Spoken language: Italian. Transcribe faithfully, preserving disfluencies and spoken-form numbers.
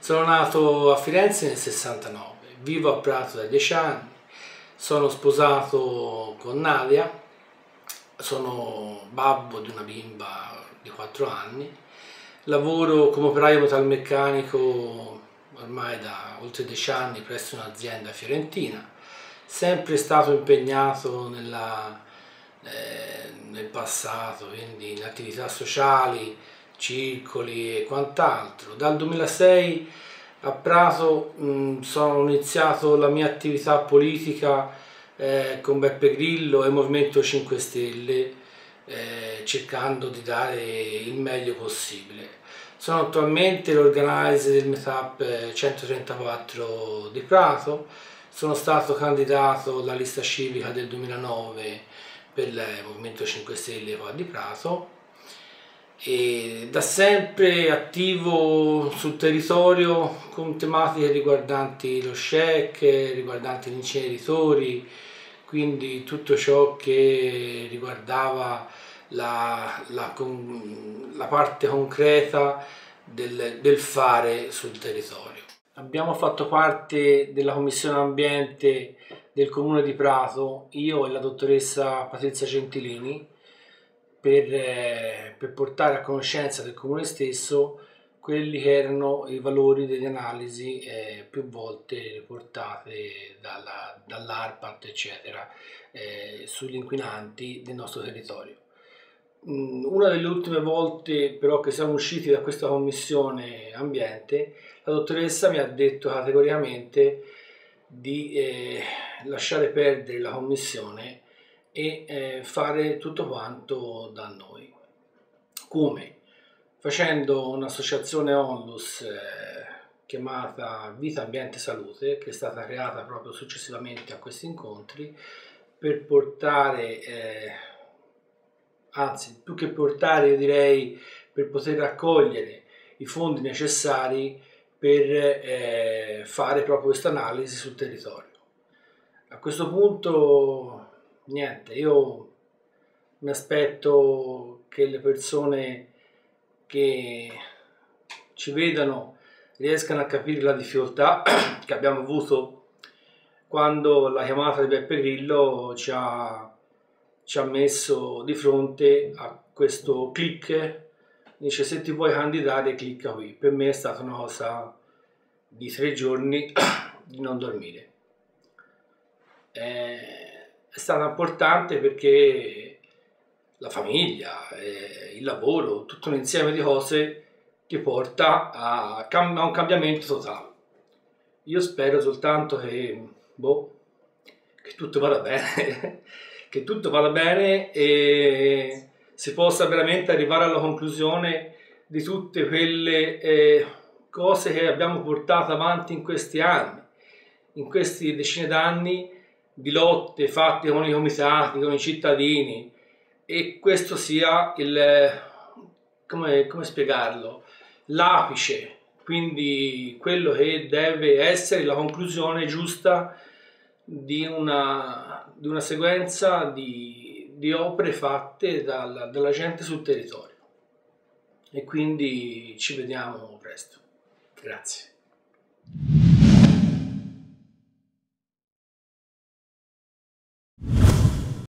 Sono nato a Firenze nel sessantanove, vivo a Prato da dieci anni, sono sposato con Nadia, sono babbo di una bimba di quattro anni, lavoro come operaio metalmeccanico ormai da oltre dieci anni presso un'azienda fiorentina, sempre stato impegnato nella, eh, nel passato, quindi in attività sociali, circoli e quant'altro. Dal duemilasei a Prato mh, sono iniziato la mia attività politica eh, con Beppe Grillo e Movimento cinque Stelle, eh, cercando di dare il meglio possibile. Sono attualmente l'organizer del Meetup centotrentaquattro di Prato, sono stato candidato alla lista civica del duemilanove per il Movimento cinque Stelle qua di Prato e da sempre attivo sul territorio con tematiche riguardanti lo S C E C, riguardanti gli inceneritori, quindi tutto ciò che riguardava la, la, la parte concreta del, del fare sul territorio. Abbiamo fatto parte della Commissione Ambiente del Comune di Prato, io e la dottoressa Patrizia Gentilini, per, eh, per portare a conoscenza del Comune stesso quelli che erano i valori delle analisi eh, più volte riportate dall'ARPAT, eccetera, eh, sugli inquinanti del nostro territorio. Una delle ultime volte però che siamo usciti da questa commissione ambiente, la dottoressa mi ha detto categoricamente di eh, lasciare perdere la commissione e eh, fare tutto quanto da noi. Come? Facendo un'associazione Onlus eh, chiamata Vita Ambiente Salute, che è stata creata proprio successivamente a questi incontri, per portare eh, anzi più che portare io direi per poter raccogliere i fondi necessari per eh, fare proprio questa analisi sul territorio. A questo punto niente, io mi aspetto che le persone che ci vedano riescano a capire la difficoltà che abbiamo avuto quando la chiamata di Beppe Grillo ci ha ci ha messo di fronte a questo click, dice se ti vuoi candidare clicca qui. Per me è stata una cosa di tre giorni di non dormire. È stata importante perché la famiglia, il lavoro, tutto un insieme di cose ti porta a un cambiamento totale. Io spero soltanto che, boh, che tutto vada bene. che tutto vada bene e si possa veramente arrivare alla conclusione di tutte quelle eh, cose che abbiamo portato avanti in questi anni, in questi decine d'anni di lotte fatte con i comitati, con i cittadini, e questo sia il, come, come spiegarlo, l'apice, quindi quello che deve essere la conclusione giusta di una, di una sequenza di, di opere fatte dalla, dalla gente sul territorio. E quindi ci vediamo presto. Grazie.